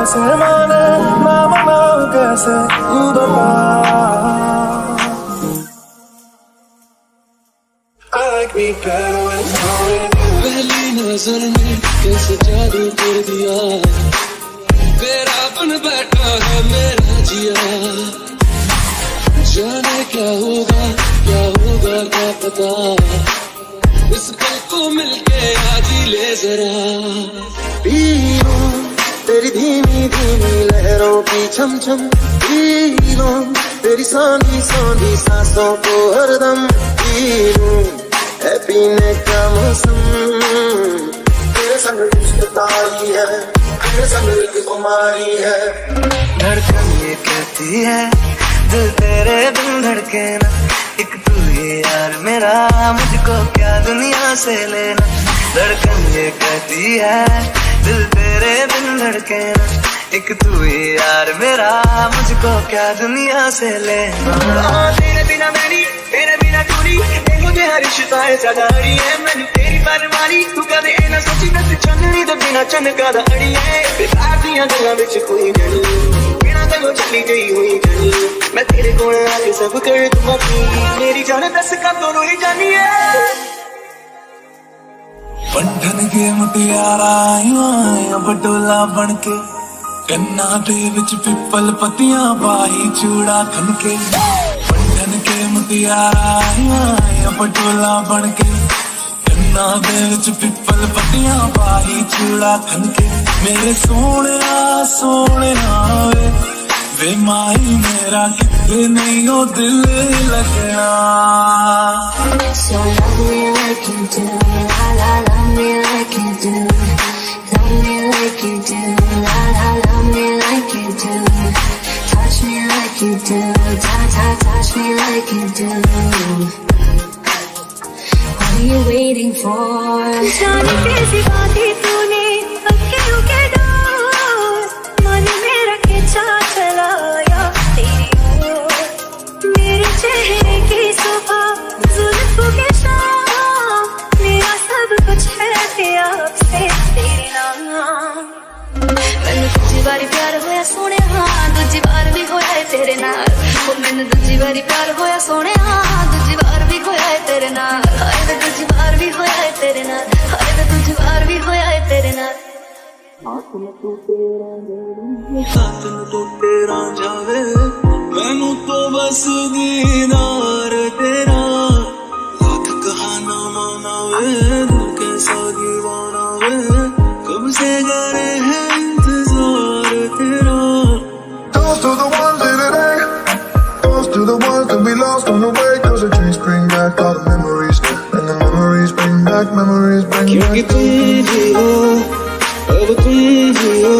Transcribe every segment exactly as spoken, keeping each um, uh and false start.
कैसे माने ना मनाऊं कैसे तू बता। I like me better when it's with you। पहली नजर में कैसे जादू कर दिया, तेरा बन बैठा है मेरा जिया। जाने क्या होगा क्या होगा क्या पता, इस पल को मिलके आज ही ले जरा। पीलो तेरी धीमी धीमी लहरों की छम छम, पीलो तेरी सांधी सांधी सांसों को हरदम पीलूं। है पीने का मौसम, तेरे संग रिश्तेदारी है, तेरे संग एक कुमारी है। धड़कन ये कहती है दिल तेरे बिन धड़के ना, एक तू ही यार मेरा, मुझको क्या दुनिया से लेना। धड़कन ये कहती है दिल तेरे बिन धड़के ना, एक तू ही यार मेरा, मुझको क्या दुनिया से लेना। तेरे बिना मैंने तेरे बिना टूरी, मुझे हर रिश्ता है सदारी है। मैंने तेरी परवारी तू कदे ना सोची, मैं चंदनी तो बिना चनका दा अड़ी है। बेकारियां गल्लां विच कोई नहीं, बिना गल्लों चली गई हुई गली। मैं तेरे कोल आके सब कर दूंगा की, मेरी जान दस का तो रोई जानी है। पंठन के मुटियारा आया बटोला बनके, कन्ना दे विच पिपल पतियां पाई चूड़ा खनके। पंठन के मुटियारा आया बटोला बनके, कन्ना दे विच पिपल पतियां पाई चूड़ा खनके। मेरे सोने सोने वे वे माही मेरा कितने नहीं हो दिल लगना। So love me like you do, la la love me like you do, love me like you do, la la love me like you do, touch me like you do, ta ta touch me like you do. What are you waiting for? जाने कैसी बातें तूने अक्यों के door, मन मेरा खिंचा चलाया तेरी ओर। मेरे चेहरे की सुबह जुल्फों के शाम, मेरा सब कुछ है आपसे तेरे नाम। मैनू दूजी बारी प्यार होया सोने, हाँ दूजी बार भी होया है तेरे नाल। ओ मैनू दूजी बारी प्यार होया सोने, हाँ दूजी बार भी होया है तेरे नाल। हाय वे दूजी बार भी होया है तेरे नाल, हाय वे दूजी बार भी होया है तेरे नाल। हाथ में तू तेरा जावे, हाथ में तू तेरा जावे, मैनू तो बस दीदार तेरा। लाख कहाना माना वे, दिल कैसा दीवाना वे, कब से करे है इंतजार तेरा। Toast to the ones in the day, toast to the ones that we lost on the way, cause the dreams bring back all the memories, and the memories bring back, memories bring back। क्योंकि तुम ही हो, अब तुम ही हो,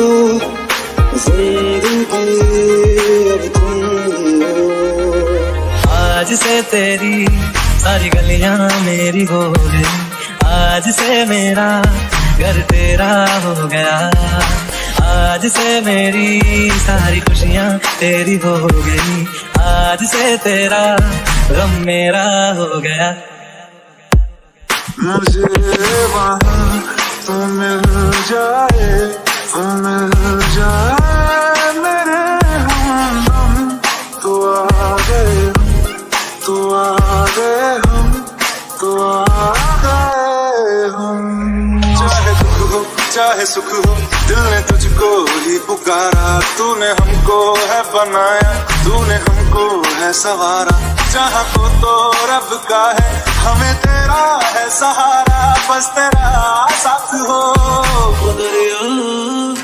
जिंदगी अब तुम ही हो। आज से तेरी सारी गलियां मेरी हो गई, आज से मेरा घर तेरा हो गया। आज से मेरी सारी खुशियां तेरी हो गई, आज से तेरा गम मेरा हो गया। मुझे वहाँ तू मिल जाए, तू मिल जाए मेरे हमदम, तू आ गए तू आ गए हम, तू आ गए हम। चाहे दुख हो चाहे सुख हो, दिल ने तुझको ही पुकारा, तूने हमको है बनाया, तूने हमको है सवारा। जहाँ को तो रब का है, हमें तेरा है सहारा, बस तेरा साथ हो। दरिया